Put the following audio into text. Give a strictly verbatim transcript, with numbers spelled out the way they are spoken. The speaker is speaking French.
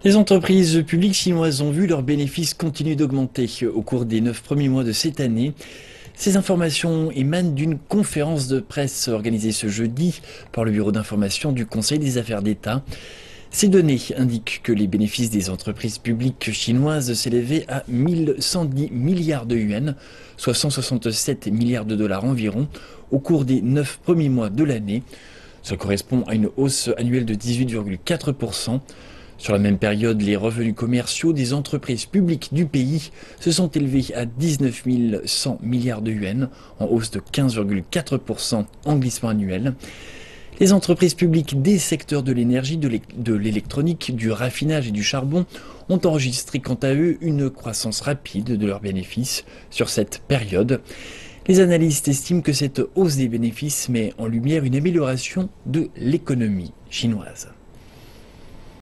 Les entreprises publiques chinoises ont vu leurs bénéfices continuer d'augmenter au cours des neuf premiers mois de cette année. Ces informations émanent d'une conférence de presse organisée ce jeudi par le Bureau d'information du Conseil des affaires d'État. Ces données indiquent que les bénéfices des entreprises publiques chinoises s'élevaient à mille cent dix milliards de yuans, soit cent soixante-sept milliards de dollars environ, au cours des neuf premiers mois de l'année. Ça correspond à une hausse annuelle de dix-huit virgule quatre pour cent. Sur la même période, les revenus commerciaux des entreprises publiques du pays se sont élevés à dix-neuf mille cent milliards de yuans, en hausse de quinze virgule quatre pour cent en glissement annuel. Les entreprises publiques des secteurs de l'énergie, de l'électronique, du raffinage et du charbon ont enregistré quant à eux une croissance rapide de leurs bénéfices sur cette période. Les analystes estiment que cette hausse des bénéfices met en lumière une amélioration de l'économie chinoise.